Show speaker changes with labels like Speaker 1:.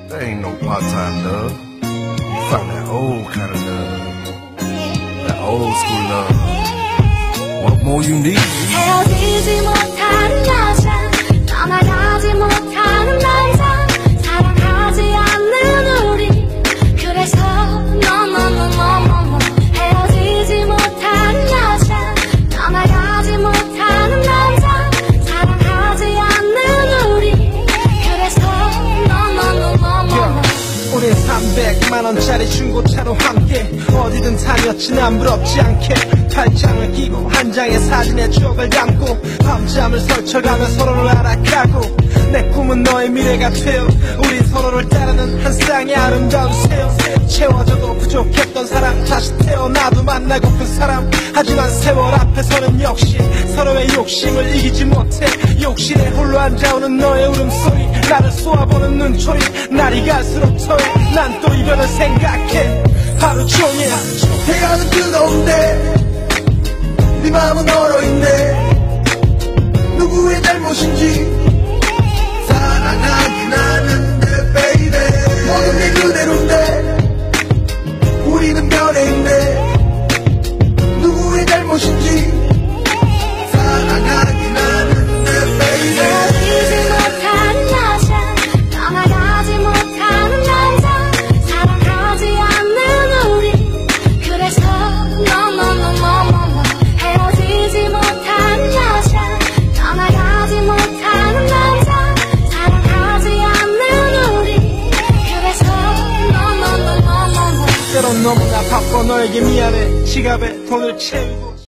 Speaker 1: That ain't no part-time love. You found that old kind of love. That old school love. What more you need?
Speaker 2: 헤어지지 못하는 여자, 떠나가지 못하는 남자, 사랑하지 않는 우리. 그래서 너너너너너너 헤어지지 못하는 여자, 떠나가지 못하는 남자, 사랑하지 않는 우리. 그래서 너너너너너너.
Speaker 3: 우린 300만원짜리 중고차로 함께 어디든 다녔지 난 부럽지 않게 팔짱을 끼고 한 장의 사진에 추억을 담고 밤잠을 설쳐가며 서로를 알아가고 내 꿈은 너의 미래가 되어 우리 서로를 따르는 한 쌍의 아름다운 새어 채워져도 부족했던 사람 다시 태어나도 만나고픈 사람 하지만 세월 앞에서는 역시 서로의 욕심을 이기지 못해 욕실에 홀로 앉아오는 너의 울음소리 나를 쏘아보는 눈초리 날이 갈수록 더해 난 또 이별을 생각해 하루 종일
Speaker 4: 태양은 뜨거운데 네 마음은 얼어있네 누구의 잘못인지 사랑하긴 하는데 baby 모든 게 그대로인데 우리는 별에 있네 누구의 잘못인지 사랑하긴 하는데 baby
Speaker 2: 헤어지지 못하는 여자, 떠나가지 못하는 남자, 사랑하지 않는 우리. 그래서 너너너너너너 헤어지지 못하는 여자, 떠나가지 못하는 남자, 사랑하지 않는 우리. 그래서 너너너너너너
Speaker 3: 때론 너무나 바빠 너에게 미안해 지갑에 돈을 채우고